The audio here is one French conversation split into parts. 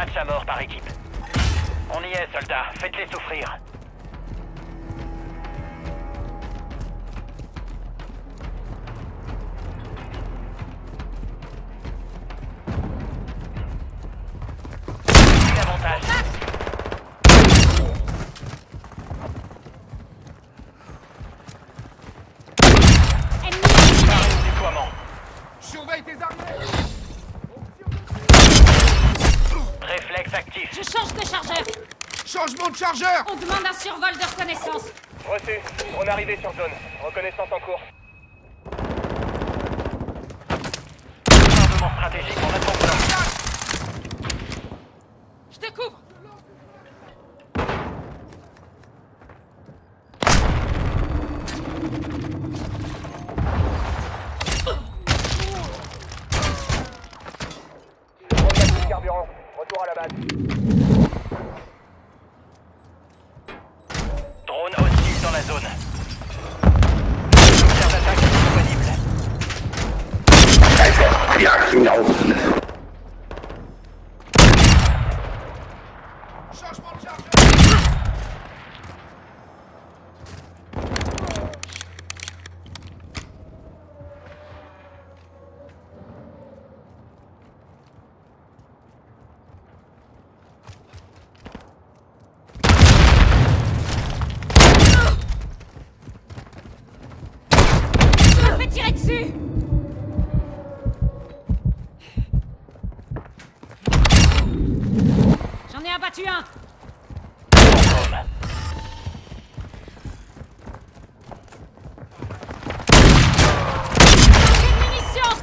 match à mort par équipe. On y est, soldats. Faites-les souffrir. Davantage. Déploiement. Surveille tes armées. Réflexe actif. Je change de chargeur. Changement de chargeur. On demande un survol de reconnaissance. Reçu. On est arrivé sur zone. Reconnaissance en cours. Bombardement stratégique en attendant. Je te couvre. Contact de carburant. Retour à la base. Drone hostile dans la zone. Soutien d'attaque disponible. Changement de chargeur. Je me fais tirer dessus. J'en ai abattu un. Fantôme. Manquer de munitions.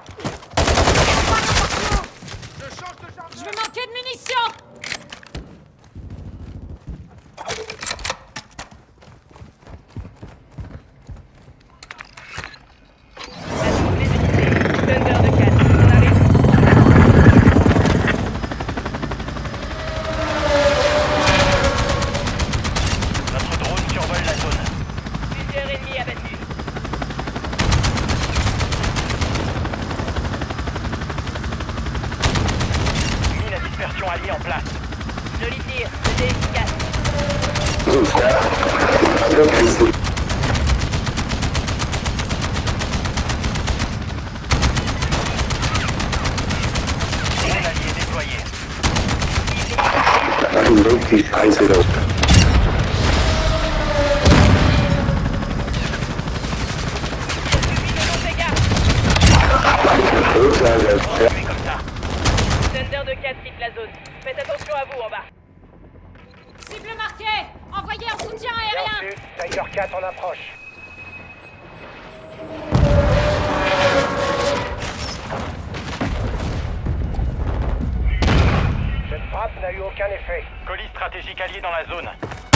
Je change de chargeur. Je vais manquer de munitions. Thunder de 4, on arrive. Notre drone survole la zone. Plusieurs ennemis abattus. Mine à dispersion alliée en place. Joli tir, c'était efficace. Drone allié déployé. Tué comme ça. Thunder de 4 quitte la zone. Faites attention à vous en bas. Cible marquée. Envoyez un soutien aérien. Bien reçu. Tiger 4 en approche. Cette frappe n'a eu aucun effet. Colis stratégique allié dans la zone.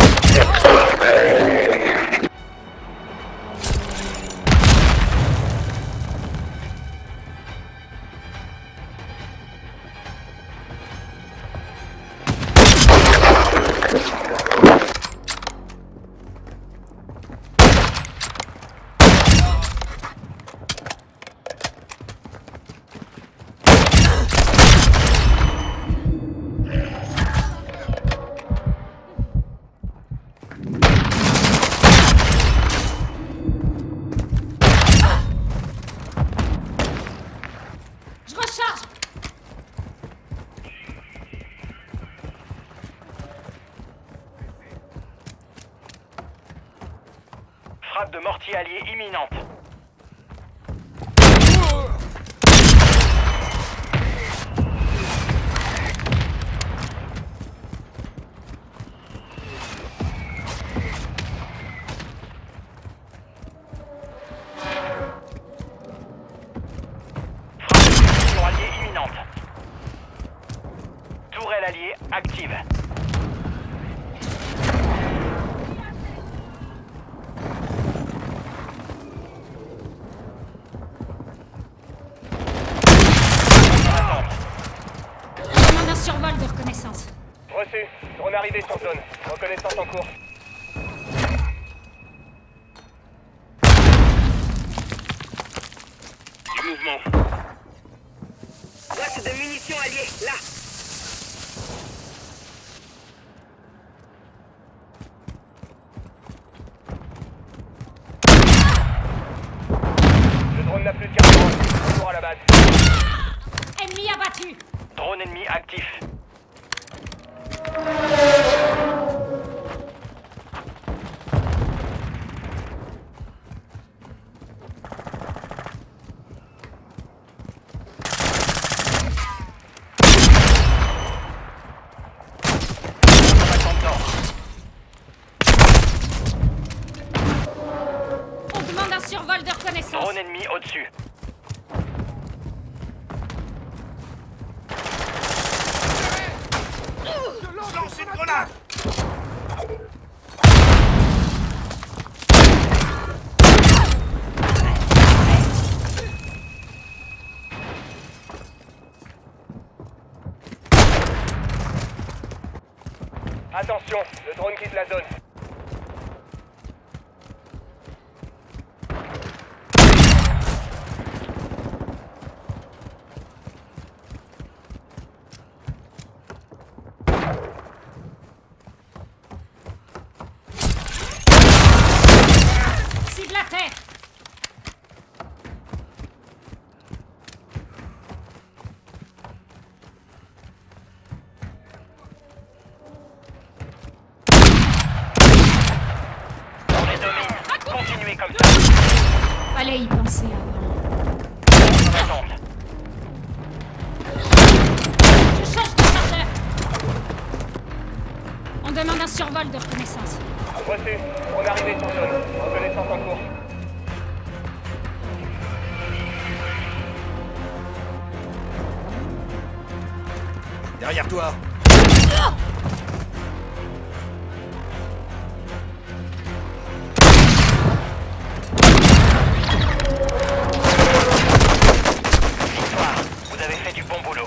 Je recharge. Frappe de mortier allié imminente. Frappe de munition alliée imminente. Tourelle alliée active. Je demande un survol de reconnaissance. Reçu. On est arrivé sur zone. Reconnaissance en cours. Du mouvement. Boîte de munitions alliées, là. abattu. Drone ennemi actif. On demande un survol de reconnaissance. Drone ennemi au-dessus. Je lance une grenade. Attention, le drone quitte la zone. Cible à terre. On les domine. Continuez comme ça. Fallait y penser avant. En attente. Je change de chargeur. On demande un survol de reconnaissance. Reçu. On est arrivé sur zone. Reconnaissance en cours. Derrière toi. Victoire. Vous avez fait du bon boulot.